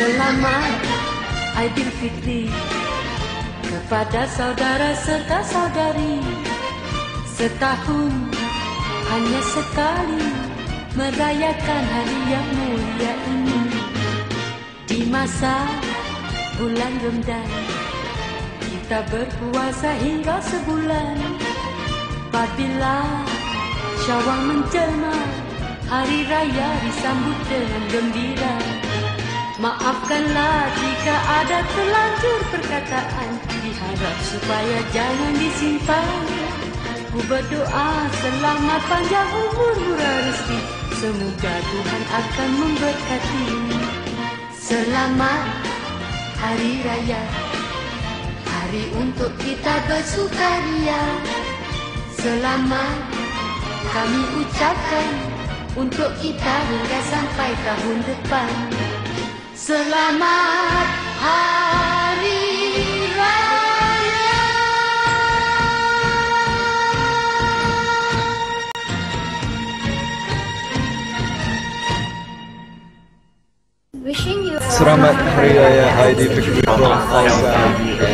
Selamat Aidilfitri kepada saudara serta saudari. Setahun hanya sekali merayakan hari yang mulia ini. Di masa bulan Ramadan kita berpuasa hingga sebulan. Apabila Syawal menjelma, hari raya disambut dengan gembira. Maafkanlah jika ada terlanjur perkataan, diharap supaya jangan disimpan. Ku berdoa selamat panjang umur, murah rezeki, semoga Tuhan akan memberkati. Selamat Hari Raya, hari untuk kita bersukaria. Selamat kami ucapkan untuk kita hingga sampai tahun depan. Selamat Hari Raya. Wishing you Selamat Hari Raya Aidilfitri from Alsa Uum.